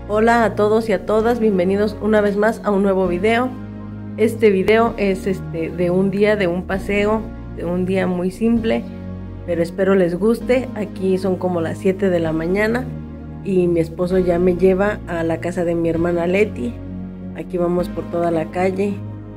Hola a todos y a todas, bienvenidos una vez más a un nuevo video. Este video es de un día, de un paseo, de un día muy simple, pero espero les guste. Aquí son como las 7 de la mañana y mi esposo ya me lleva a la casa de mi hermana Leti. Aquí vamos por toda la calle.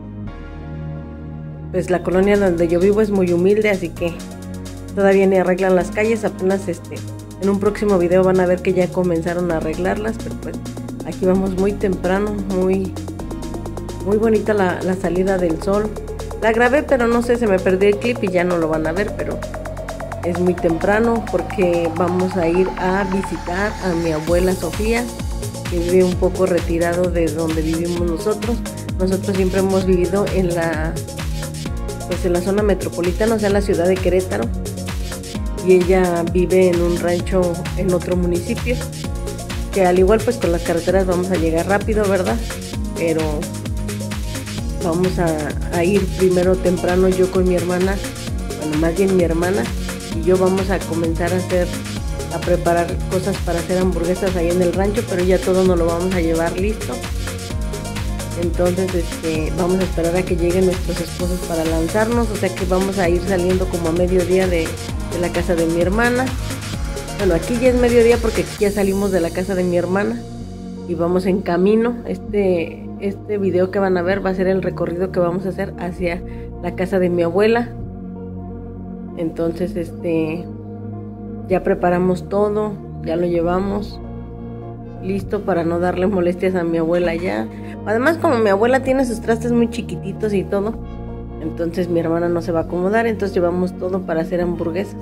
Pues la colonia donde yo vivo es muy humilde, así que todavía ni arreglan las calles, apenas en un próximo video van a ver que ya comenzaron a arreglarlas, pero pues aquí vamos muy temprano, muy bonita la salida del sol. La grabé, pero no sé, se me perdió el clip y ya no lo van a ver, pero es muy temprano porque vamos a ir a visitar a mi abuela Sofía, que vive un poco retirado de donde vivimos nosotros. Nosotros siempre hemos vivido en la zona metropolitana, o sea, en la ciudad de Querétaro. Y ella vive en un rancho en otro municipio, que al igual pues con las carreteras vamos a llegar rápido, ¿verdad? Pero vamos a ir primero temprano yo con mi hermana, bueno, más bien mi hermana y yo vamos a comenzar a preparar cosas para hacer hamburguesas ahí en el rancho, pero ya todo nos lo vamos a llevar listo. Entonces vamos a esperar a que lleguen nuestros esposos para lanzarnos, o sea que vamos a ir saliendo como a mediodía de la casa de mi hermana. Bueno, aquí ya es mediodía porque aquí ya salimos de la casa de mi hermana y vamos en camino. Este video que van a ver va a ser el recorrido que vamos a hacer hacia la casa de mi abuela. Entonces ya preparamos todo, ya lo llevamos listo para no darle molestias a mi abuela ya. Además, como mi abuela tiene sus trastes muy chiquititos y todo, entonces mi hermana no se va a acomodar, entonces llevamos todo para hacer hamburguesas.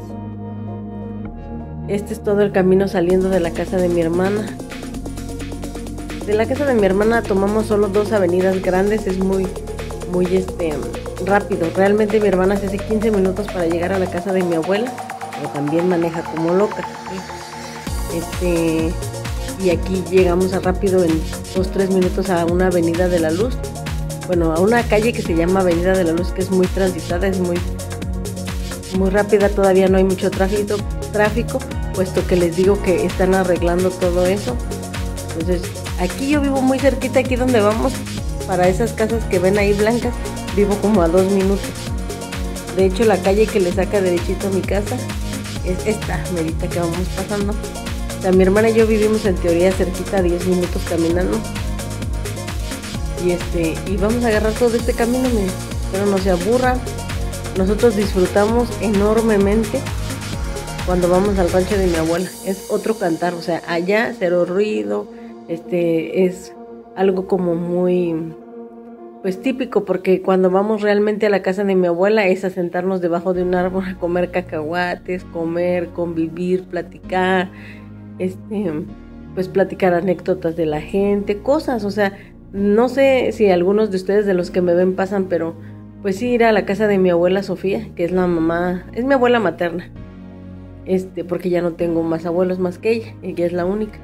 Este es todo el camino saliendo de la casa de mi hermana. De la casa de mi hermana tomamos solo 2 avenidas grandes, es muy rápido. Realmente mi hermana se hace 15 minutos para llegar a la casa de mi abuela, pero también maneja como loca. Y aquí llegamos rápido en 2-3 minutos a una avenida de la Luz. Bueno, a una calle que se llama Avenida de la Luz, que es muy transitada, es muy rápida, todavía no hay mucho tráfico, puesto que les digo que están arreglando todo eso. Entonces, aquí yo vivo muy cerquita, aquí donde vamos, para esas casas que ven ahí blancas, vivo como a 2 minutos. De hecho, la calle que le saca derechito a mi casa es esta merita que vamos pasando. O sea, mi hermana y yo vivimos en teoría cerquita, 10 minutos caminando. Y vamos a agarrar todo este camino, pero no se aburran. Nosotros disfrutamos enormemente cuando vamos al rancho de mi abuela. Es otro cantar, o sea, allá cero ruido, es algo como muy pues típico, porque cuando vamos realmente a la casa de mi abuela es a sentarnos debajo de un árbol a comer cacahuates, comer, convivir, platicar, pues platicar anécdotas de la gente, cosas, o sea, no sé si algunos de ustedes de los que me ven pasan, pero pues sí, ir a la casa de mi abuela Sofía, que es la mamá, es mi abuela materna, porque ya no tengo más abuelos más que ella es la única.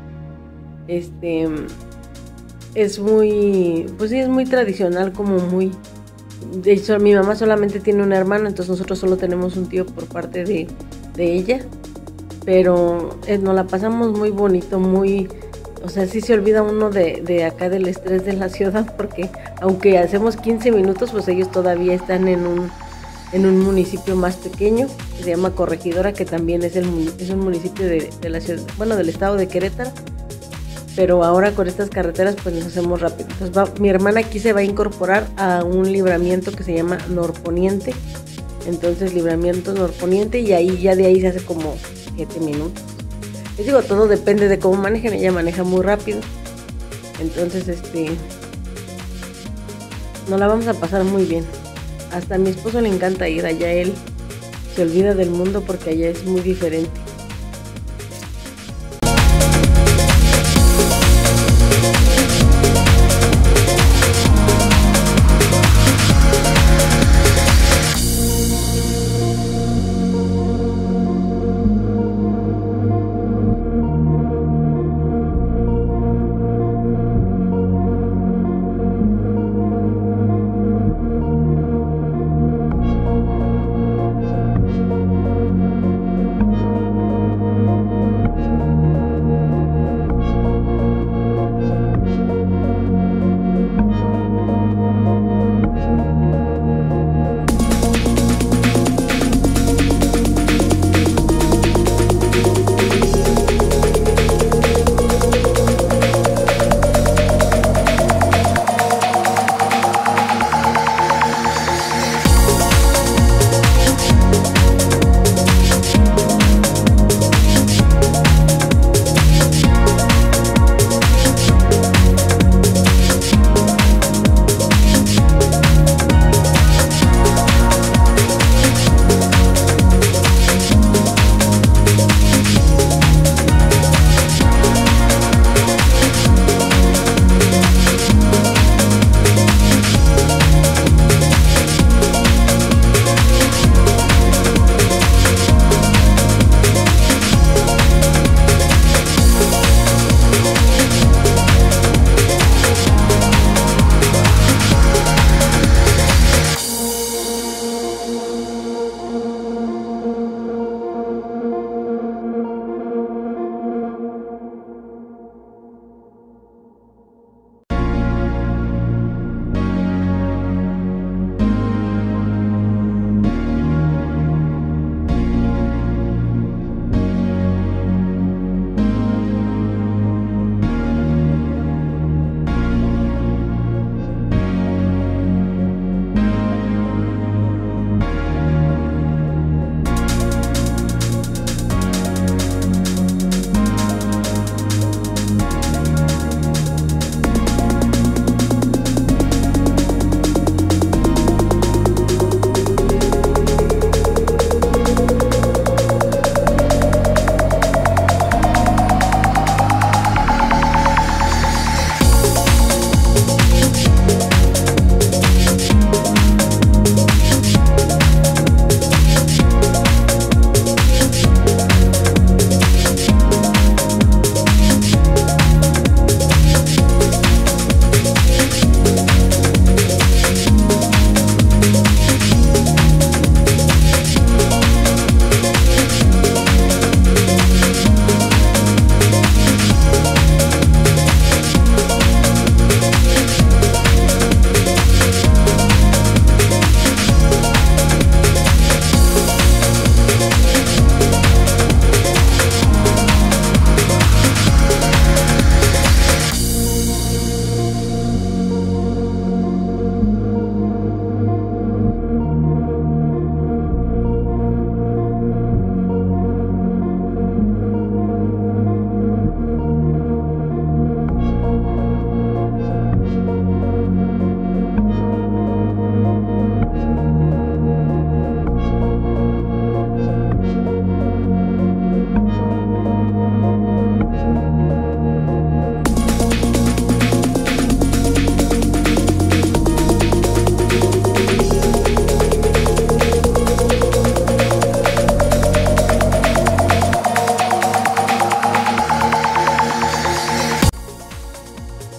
Es muy, pues sí, es muy tradicional, como muy, de hecho mi mamá solamente tiene una hermana, entonces nosotros solo tenemos un tío por parte de ella, pero nos la pasamos muy bonito, o sea, sí se olvida uno de acá del estrés de la ciudad, porque aunque hacemos 15 minutos, pues ellos todavía están en un municipio más pequeño, que se llama Corregidora, que también es un municipio de la ciudad, bueno, del estado de Querétaro, pero ahora con estas carreteras pues nos hacemos rápido. Entonces mi hermana aquí se va a incorporar a un libramiento que se llama Norponiente, entonces libramiento Norponiente, y ahí ya de ahí se hace como 7 minutos. Les digo, todo depende de cómo manejen, ella maneja muy rápido, entonces nos la vamos a pasar muy bien. Hasta a mi esposo le encanta ir allá, él se olvida del mundo porque allá es muy diferente.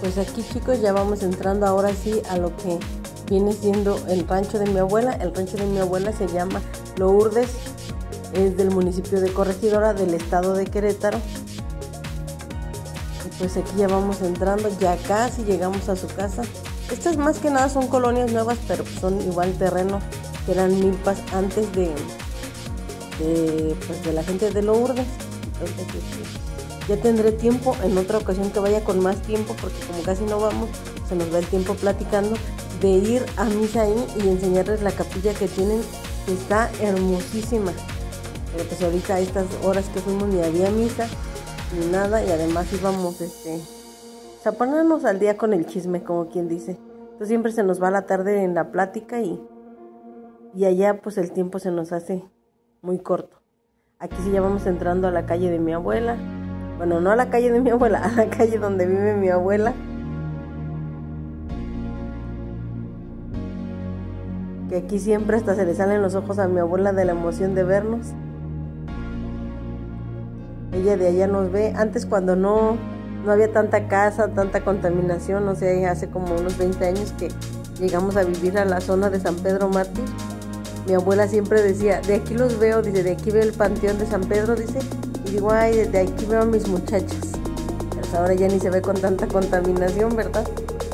Pues aquí, chicos, ya vamos entrando ahora sí a lo que viene siendo el rancho de mi abuela. El rancho de mi abuela se llama Lourdes, es del municipio de Corregidora, del estado de Querétaro. Y pues aquí ya vamos entrando, ya casi llegamos a su casa. Estas más que nada son colonias nuevas, pero son igual terrenos que eran milpas antes de la gente de Lourdes. Entonces, ya tendré tiempo en otra ocasión que vaya con más tiempo, porque como casi no vamos, se nos va el tiempo platicando, de ir a misa ahí y enseñarles la capilla que tienen, que está hermosísima. Pero pues ahorita a estas horas que fuimos ni había misa ni nada, y además íbamos a ponernos al día con el chisme, como quien dice. Entonces siempre se nos va la tarde en la plática y allá pues el tiempo se nos hace muy corto. Aquí sí ya vamos entrando a la calle de mi abuela. Bueno, no a la calle de mi abuela, a la calle donde vive mi abuela. Que aquí siempre hasta se le salen los ojos a mi abuela de la emoción de vernos. Ella de allá nos ve. Antes, cuando no había tanta casa, tanta contaminación, o sea, hace como unos 20 años que llegamos a vivir a la zona de San Pedro Mártir. Mi abuela siempre decía, de aquí los veo, dice, de aquí veo el panteón de San Pedro, dice, y digo, ay, desde aquí veo a mis muchachas. Pero ahora ya ni se ve con tanta contaminación, ¿verdad?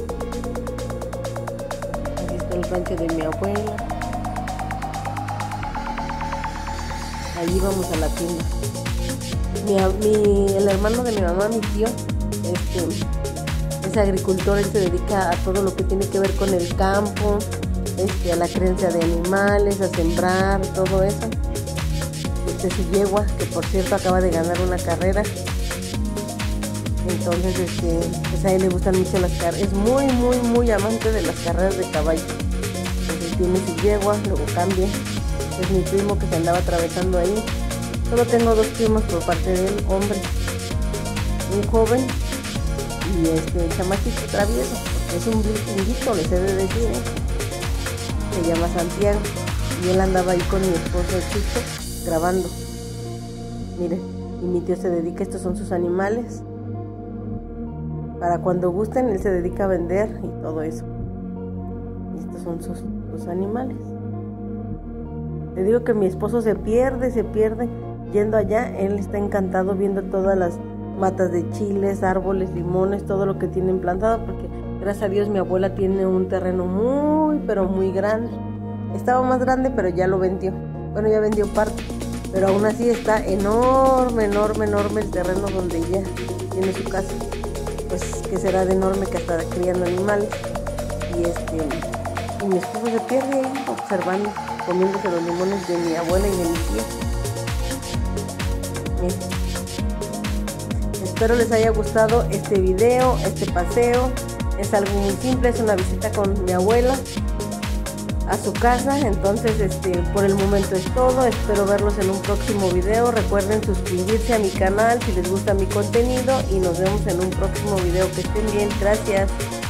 Aquí está el rancho de mi abuela. Allí vamos a la tienda. El hermano de mi mamá, mi tío, es agricultor. Él se dedica a todo lo que tiene que ver con el campo, a la crianza de animales, a sembrar, todo eso. Su yegua, que por cierto acaba de ganar una carrera. Entonces pues a él le gustan mucho las carreras, es muy amante de las carreras de caballo. Entonces tiene su yegua, luego cambia. Es mi primo que se andaba atravesando ahí. Solo tengo 2 primos por parte de él, hombre, un joven y el chamaquito travieso, es un blinquito, les he de decir, se llama Santiago, y él andaba ahí con mi esposo Chico grabando. Miren, y mi tío se dedica, estos son sus animales, para cuando gusten. Él se dedica a vender y todo eso. Y estos son sus animales. Le digo que mi esposo se pierde yendo allá. Él está encantado viendo todas las matas de chiles, árboles, limones, todo lo que tienen plantado, porque gracias a Dios mi abuela tiene un terreno pero muy grande. Estaba más grande, pero ya lo vendió. Bueno, ya vendió parte, pero aún así está enorme el terreno donde ella tiene su casa. Pues que será de enorme, que hasta criando animales. Y mi esposo se pierde ahí observando, comiéndose los limones de mi abuela y de mi tía. Espero les haya gustado este video, este paseo. Es algo muy simple, es una visita con mi abuela a su casa. Entonces por el momento es todo. Espero verlos en un próximo video. Recuerden suscribirse a mi canal si les gusta mi contenido, y nos vemos en un próximo video. Que estén bien, gracias.